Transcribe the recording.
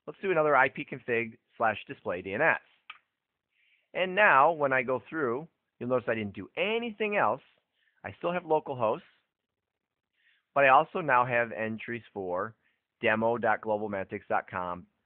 Let's do another ipconfig/display DNS. And now when I go through, you'll notice I didn't do anything else. I still have localhost, but I also now have entries for demo.globalmatics.com